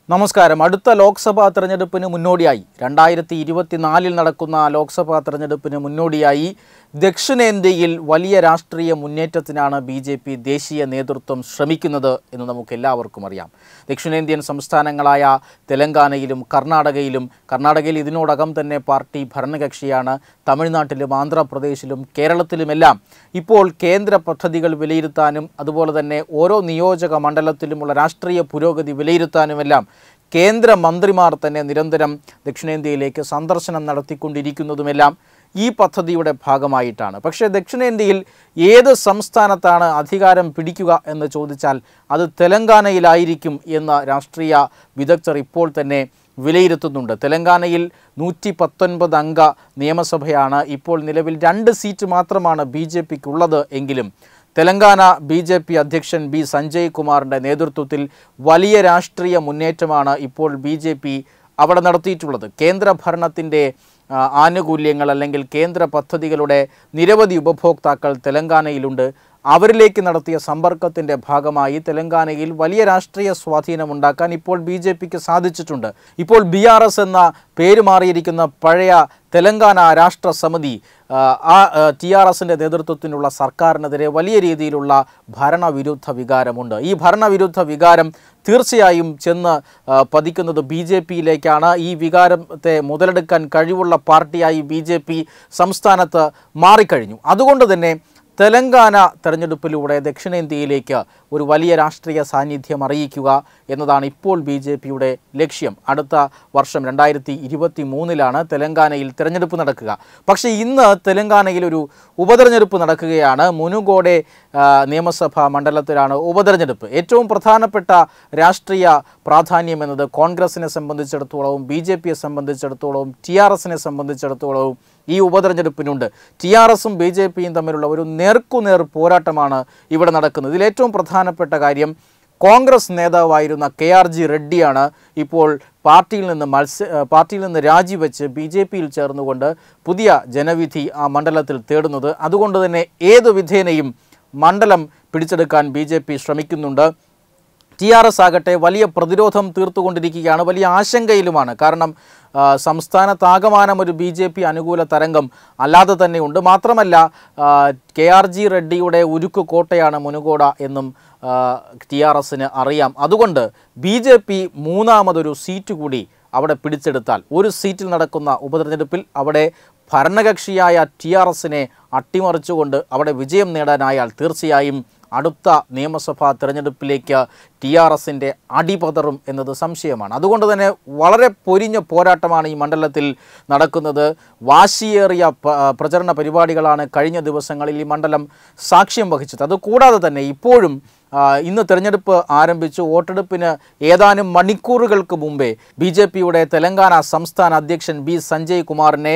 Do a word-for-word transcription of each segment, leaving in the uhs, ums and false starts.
നമസ്കാരം. അടുത്ത ലോക്സഭാ തെരഞ്ഞെടുപ്പിന് മുന്നോടിയായി രണ്ടായിരത്തി ഇരുപത്തിനാലിൽ നടക്കുന്ന ലോക്സഭാ തെരഞ്ഞെടുപ്പിന് മുന്നോടിയായി ദക്ഷിണേന്ത്യയിൽ വലിയ രാഷ്ട്രീയ മുന്നേറ്റത്തിനാണ് ബി ജെ പി ദേശീയ നേതൃത്വം ശ്രമിക്കുന്നത് എന്ന് നമുക്ക് എല്ലാവർക്കും അറിയാം. ദക്ഷിണേന്ത്യൻ സംസ്ഥാനങ്ങളായ തെലങ്കാനയിലും കർണാടകയിലും കർണാടകയിൽ ഇതിനോടകം തന്നെ പാർട്ടി ഭരണകക്ഷിയാണ്. തമിഴ്നാട്ടിലും ആന്ധ്രാപ്രദേശിലും കേരളത്തിലുമെല്ലാം ഇപ്പോൾ കേന്ദ്ര പദ്ധതികൾ വിലയിരുത്താനും അതുപോലെ തന്നെ ഓരോ നിയോജക മണ്ഡലത്തിലുമുള്ള രാഷ്ട്രീയ പുരോഗതി വിലയിരുത്താനുമെല്ലാം കേന്ദ്ര മന്ത്രിമാർ തന്നെ നിരന്തരം ദക്ഷിണേന്ത്യയിലേക്ക് സന്ദർശനം നടത്തിക്കൊണ്ടിരിക്കുന്നതുമെല്ലാം ഈ പദ്ധതിയുടെ ഭാഗമായിട്ടാണ്. പക്ഷേ ദക്ഷിണേന്ത്യയിൽ ഏത് സംസ്ഥാനത്താണ് അധികാരം പിടിക്കുക എന്ന് ചോദിച്ചാൽ അത് തെലങ്കാനയിലായിരിക്കും എന്ന രാഷ്ട്രീയ വിദഗ്ധർ ഇപ്പോൾ തന്നെ വിലയിരുത്തുന്നുണ്ട്. തെലങ്കാനയിൽ നൂറ്റി പത്തൊൻപത് അംഗ നിയമസഭയാണ്. ഇപ്പോൾ നിലവിൽ രണ്ട് സീറ്റ് മാത്രമാണ് ബി ജെ പിക്കുള്ളത് എങ്കിലും തെലങ്കാന ബി ജെ പി അധ്യക്ഷൻ ബി സഞ്ജയ് കുമാറിൻ്റെ നേതൃത്വത്തിൽ വലിയ രാഷ്ട്രീയ മുന്നേറ്റമാണ് ഇപ്പോൾ ബി ജെ പി അവിടെ നടത്തിയിട്ടുള്ളത്. കേന്ദ്ര ഭരണത്തിൻ്റെ ആനുകൂല്യങ്ങൾ അല്ലെങ്കിൽ കേന്ദ്ര പദ്ധതികളുടെ നിരവധി ഉപഭോക്താക്കൾ തെലങ്കാനയിലുണ്ട്. അവരിലേക്ക് നടത്തിയ സമ്പർക്കത്തിൻ്റെ ഭാഗമായി തെലങ്കാനയിൽ വലിയ രാഷ്ട്രീയ സ്വാധീനമുണ്ടാക്കാൻ ഇപ്പോൾ ബി ജെ പിക്ക് സാധിച്ചിട്ടുണ്ട്. ഇപ്പോൾ ബി ആർ എസ് എന്ന പേര് മാറിയിരിക്കുന്ന പഴയ തെലങ്കാന രാഷ്ട്ര സമിതി ആ ടി ആർ എസിൻ്റെ നേതൃത്വത്തിനുള്ള സർക്കാരിനെതിരെ വലിയ രീതിയിലുള്ള ഭരണവിരുദ്ധ വികാരമുണ്ട്. ഈ ഭരണവിരുദ്ധ വികാരം തീർച്ചയായും ചെന്ന് പതിക്കുന്നത് ബി ജെ പിയിലേക്കാണ്. ഈ വികാരത്തെ മുതലെടുക്കാൻ കഴിവുള്ള പാർട്ടിയായി ബി ജെ പി സംസ്ഥാനത്ത് മാറിക്കഴിഞ്ഞു. അതുകൊണ്ട് തന്നെ തെലങ്കാന തെരഞ്ഞെടുപ്പിലൂടെ ദക്ഷിണേന്ത്യയിലേക്ക് ഒരു വലിയ രാഷ്ട്രീയ സാന്നിധ്യം അറിയിക്കുക എന്നതാണ് ഇപ്പോൾ ബി ജെ പിയുടെ ലക്ഷ്യം. അടുത്ത വർഷം രണ്ടായിരത്തി ഇരുപത്തി മൂന്നിലാണ് തെലങ്കാനയിൽ തിരഞ്ഞെടുപ്പ് നടക്കുക. പക്ഷേ ഇന്ന് തെലങ്കാനയിൽ ഒരു ഉപതെരഞ്ഞെടുപ്പ് നടക്കുകയാണ്. മുനുകോടെ നിയമസഭാ മണ്ഡലത്തിലാണ് ഉപതെരഞ്ഞെടുപ്പ്. ഏറ്റവും പ്രധാനപ്പെട്ട രാഷ്ട്രീയ പ്രാധാന്യം എന്നത് കോൺഗ്രസിനെ സംബന്ധിച്ചിടത്തോളവും ബി ജെ പിയെ സംബന്ധിച്ചിടത്തോളവും ടി ആർ എസിനെ സംബന്ധിച്ചിടത്തോളവും ഈ ഉപതെരഞ്ഞെടുപ്പിനുണ്ട്. ടി ആർ എസും ബി ജെ പിയും തമ്മിലുള്ള ഒരു നേർക്കുനേർ പോരാട്ടമാണ് ഇവിടെ നടക്കുന്നത്. ഇതിലേറ്റവും പ്രധാനപ്പെട്ട കാര്യം കോൺഗ്രസ് നേതാവായിരുന്ന കെ ആർ ജി റെഡ്ഡിയാണ് ഇപ്പോൾ പാർട്ടിയിൽ നിന്ന് മത്സ പാർട്ടിയിൽ നിന്ന് രാജിവെച്ച് ബി ജെ പിയിൽ ചേർന്നുകൊണ്ട് പുതിയ ജനവിധി ആ മണ്ഡലത്തിൽ തേടുന്നത്. അതുകൊണ്ട് തന്നെ ഏതു വിധേനയും മണ്ഡലം പിടിച്ചെടുക്കാൻ ബി ജെ പി ശ്രമിക്കുന്നുണ്ട്. ടി ആർ എസ് ആകട്ടെ വലിയ പ്രതിരോധം തീർത്തുകൊണ്ടിരിക്കുകയാണ്, വലിയ ആശങ്കയിലുമാണ്. കാരണം സംസ്ഥാനത്താകമാനം ഒരു ബി ജെ പി അനുകൂല തരംഗം അല്ലാതെ തന്നെയുണ്ട്. മാത്രമല്ല കെ ആർ ജി റെഡ്ഡിയുടെ ഉരുക്കു കോട്ടയാണ് മുനുകോട എന്നും ടി ആർ എസിന് അറിയാം. അതുകൊണ്ട് ബി ജെ പി മൂന്നാമതൊരു സീറ്റ് കൂടി അവിടെ പിടിച്ചെടുത്താൽ ഒരു സീറ്റിൽ നടക്കുന്ന ഉപതെരഞ്ഞെടുപ്പിൽ അവിടെ ഭരണകക്ഷിയായ ടി ആർ എസിനെ അട്ടിമറിച്ചുകൊണ്ട് അവിടെ വിജയം നേടാനായാൽ തീർച്ചയായും അടുത്ത നിയമസഭാ തെരഞ്ഞെടുപ്പിലേക്ക് ടി ആർ എസിൻ്റെ അടിപതറും എന്നത് സംശയമാണ്. അതുകൊണ്ട് തന്നെ വളരെ പൊരിഞ്ഞ പോരാട്ടമാണ് ഈ മണ്ഡലത്തിൽ നടക്കുന്നത്. വാശിയേറിയ പ്രചരണ പരിപാടികളാണ് കഴിഞ്ഞ ദിവസങ്ങളിൽ ഈ മണ്ഡലം സാക്ഷ്യം വഹിച്ചത്. അതുകൂടാതെ തന്നെ ഇപ്പോഴും ഇന്ന് തെരഞ്ഞെടുപ്പ് ആരംഭിച്ചു. വോട്ടെടുപ്പിന് ഏതാനും മണിക്കൂറുകൾക്ക് മുമ്പേ ബി ജെ പിയുടെ തെലങ്കാന സംസ്ഥാന അധ്യക്ഷൻ ബി സഞ്ജയ് കുമാറിനെ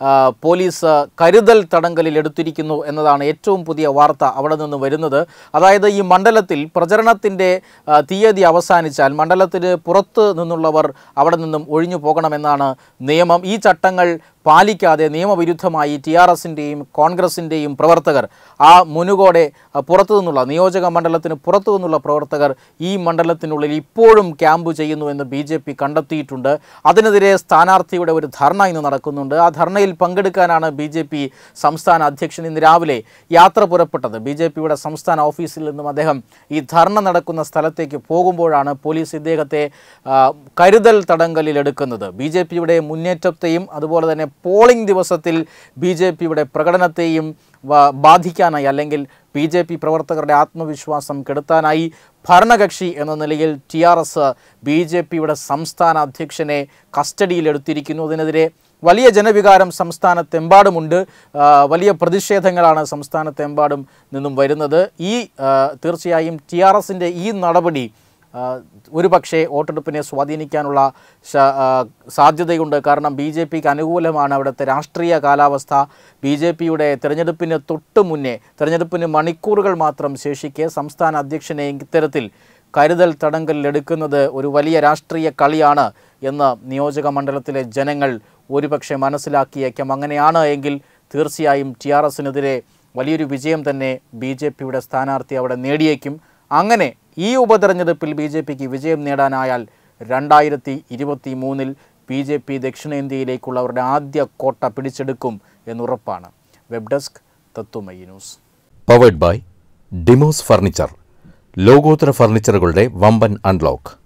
പോലീസ് കരുതൽ തടങ്കലിൽ എടുത്തിരിക്കുന്നു എന്നതാണ് ഏറ്റവും പുതിയ വാർത്ത അവിടെ നിന്ന് വരുന്നത്. അതായത് ഈ മണ്ഡലത്തിൽ പ്രചരണത്തിൻ്റെ തീയതി അവസാനിച്ചാൽ മണ്ഡലത്തിന് പുറത്ത് നിന്നുള്ളവർ അവിടെ നിന്നും ഒഴിഞ്ഞു പോകണമെന്നാണ് നിയമം. ഈ ചട്ടങ്ങൾ പാലിക്കാതെ നിയമവിരുദ്ധമായി ടി ആർ എസിൻ്റെയും കോൺഗ്രസിൻ്റെയും പ്രവർത്തകർ ആ മുനുകോടെ പുറത്തു നിന്നുള്ള നിയോജക മണ്ഡലത്തിന് പുറത്തു നിന്നുള്ള പ്രവർത്തകർ ഈ മണ്ഡലത്തിനുള്ളിൽ ഇപ്പോഴും ക്യാമ്പ് ചെയ്യുന്നുവെന്ന് ബി ജെ പി കണ്ടെത്തിയിട്ടുണ്ട്. അതിനെതിരെ സ്ഥാനാർത്ഥിയുടെ ഒരു ധർണ ഇന്ന് നടക്കുന്നുണ്ട്. ആ ധർണയിൽ പങ്കെടുക്കാനാണ് ബി ജെ പി സംസ്ഥാന അധ്യക്ഷൻ ഇന്ന് രാവിലെ യാത്ര പുറപ്പെട്ടത്. ബി ജെ പിയുടെ സംസ്ഥാന ഓഫീസിൽ നിന്നും അദ്ദേഹം ഈ ധർണ നടക്കുന്ന സ്ഥലത്തേക്ക് പോകുമ്പോഴാണ് പോലീസ് ഇദ്ദേഹത്തെ കരുതൽ തടങ്കലിൽ എടുക്കുന്നത്. ബി ജെ പിയുടെ മുന്നേറ്റത്തെയും അതുപോലെ തന്നെ പോളിംഗ് ദിവസത്തിൽ ബി ജെ പിയുടെ പ്രകടനത്തെയും ബാധിക്കാനായി അല്ലെങ്കിൽ ബി ജെ പി പ്രവർത്തകരുടെ ആത്മവിശ്വാസം കെടുത്താനായി ഭരണകക്ഷി എന്ന നിലയിൽ T R S B J പിയുടെ സംസ്ഥാന അധ്യക്ഷനെ കസ്റ്റഡിയിലെടുത്തിരിക്കുന്നു. അതിനെതിരെ വലിയ ജനവികാരം സംസ്ഥാനത്തെമ്പാടുമുണ്ട്. വലിയ പ്രതിഷേധങ്ങളാണ് സംസ്ഥാനത്തെമ്പാടും നിന്നും വരുന്നത്. ഈ തീർച്ചയായും ടി ആർ എസിൻ്റെ ഈ നടപടി ഒരുപക്ഷെ വോട്ടെടുപ്പിനെ സ്വാധീനിക്കാനുള്ള സാധ്യതയുണ്ട്. കാരണം ബി ജെ പിക്ക് അനുകൂലമാണ് അവിടുത്തെ രാഷ്ട്രീയ കാലാവസ്ഥ. ബി ജെ പിയുടെ തെരഞ്ഞെടുപ്പിന് തൊട്ട് മുന്നേ തെരഞ്ഞെടുപ്പിന് മണിക്കൂറുകൾ മാത്രം ശേഷിക്കെ സംസ്ഥാന അധ്യക്ഷനെ ഇത്തരത്തിൽ കരുതൽ തടങ്കലിലെടുക്കുന്നത് ഒരു വലിയ രാഷ്ട്രീയ കളിയാണ് എന്ന് നിയോജക മണ്ഡലത്തിലെ ജനങ്ങൾ ഒരുപക്ഷെ മനസ്സിലാക്കിയേക്കാം. അങ്ങനെയാണ് എങ്കിൽ തീർച്ചയായും ടി ആർ എസിനെതിരെ വലിയൊരു വിജയം തന്നെ ബി ജെ പിയുടെ സ്ഥാനാർത്ഥി അവിടെ നേടിയേക്കും. അങ്ങനെ ഈ ഉപതെരഞ്ഞെടുപ്പിൽ ബി ജെ പിക്ക് വിജയം നേടാനായാൽ രണ്ടായിരത്തി ഇരുപത്തി മൂന്നിൽ ബി ജെ പി ദക്ഷിണേന്ത്യയിലേക്കുള്ള അവരുടെ ആദ്യ കോട്ട പിടിച്ചെടുക്കും എന്നുറപ്പാണ്. Web desk Tatwamayi news. Powered by Demos furniture. ലോകോത്തര ഫർണിച്ചറുകളുടെ വമ്പൻ അൺലോക്ക്.